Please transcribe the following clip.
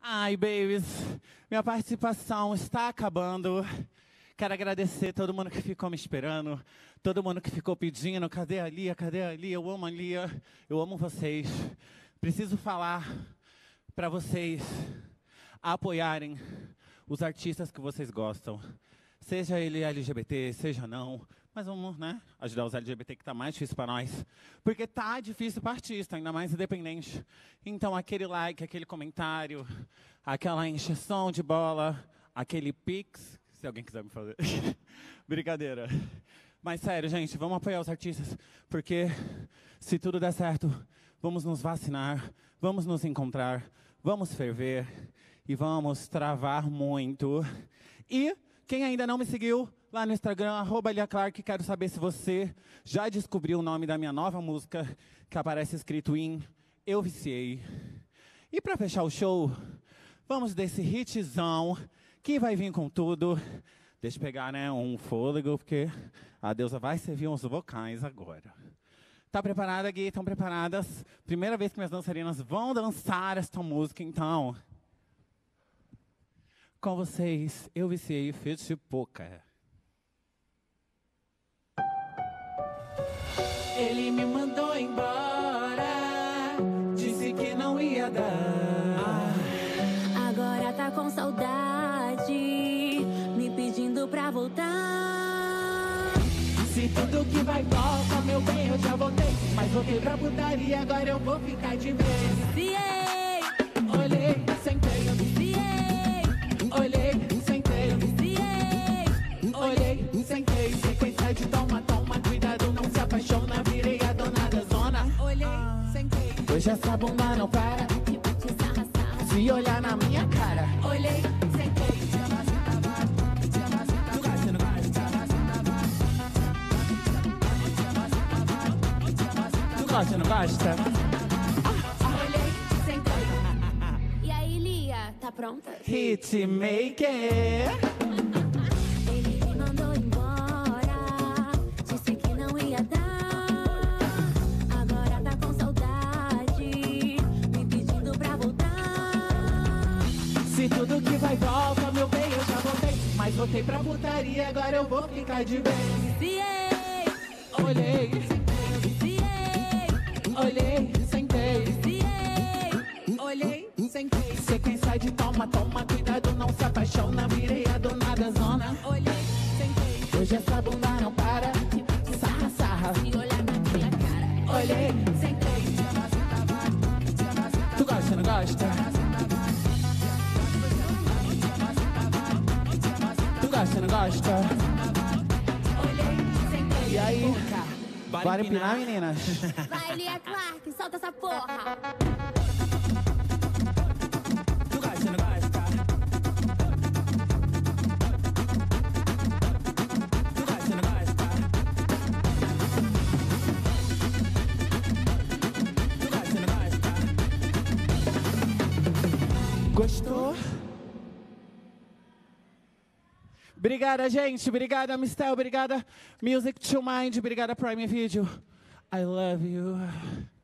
Ai, babies, minha participação está acabando. Quero agradecer todo mundo que ficou me esperando, todo mundo que ficou pedindo, cadê a Lia, cadê a Lia? Eu amo a Lia, eu amo vocês. Preciso falar para vocês apoiarem os artistas que vocês gostam. Seja ele LGBT, seja não, mas vamos, né, ajudar os LGBT que tá mais difícil para nós. Porque tá difícil para artista, ainda mais independente. Então aquele like, aquele comentário, aquela encheção de bola, aquele pix, se alguém quiser me fazer. Brincadeira. Mas sério, gente, vamos apoiar os artistas, porque se tudo der certo, vamos nos vacinar, vamos nos encontrar, vamos ferver e vamos travar muito. E quem ainda não me seguiu lá no Instagram, @LiaClark, quero saber se você já descobriu o nome da minha nova música, que aparece escrito em Eu Viciei. E para fechar o show, vamos desse hitzão, que vai vir com tudo. Deixa eu pegar, né, um fôlego, porque a deusa vai servir uns vocais agora. Tá preparada, Gui? Estão preparadas? Primeira vez que minhas dançarinas vão dançar esta música, então. Com vocês, Eu Viciei, feat Poca. Ele me mandou embora, disse que não ia dar. Agora tá com saudade, me pedindo pra voltar. Se tudo que vai volta, meu bem, eu já voltei. Mas voltei pra putaria, agora eu vou ficar de vez. Viciei, Olhei, sentei, viciei, olhei, sentei, viciei, olhei, sentei. Sequência de toma, toma, cuidado, não se apaixona. Virei a dona da zona. olhei, sentei, Hoje essa bunda não para, te sarra, sarra. se olhar na minha cara. Olhei, sentei, Tu gosta, não gosta? Tu gosta, não gosta? olhei, sentei. E aí, Lia, tá pronta? Hitmaker. Ele me mandou embora, disse que não ia dar. Agora tá com saudade, me pedindo pra voltar. Se tudo que vai volta, meu bem, eu já voltei. Mas voltei pra putaria, agora eu vou ficar de bem. Viciei, Olhei, viciei, olhei, sentei. viciei, olhei, sentei, Sequência de toma, toma, cuidado, não se apaixona. Virei a dona da zona. olhei, sentei. Hoje essa bunda não para, sarra, sarra. E olhar na minha cara. Olhei, Sentei, tu gosta, não gosta? Tu gosta, não gosta? olhei, sentei. E aí? Bora empinar, meninas? Vai, Lia Clark, solta essa porra. Tu gosta, não gosta? Tu gosta, não gosta? Tu gosta, não gosta? Gostou? Obrigada, gente. Obrigada, Mistel. Obrigada, Music to Mind. Obrigada, Prime Video. I love you.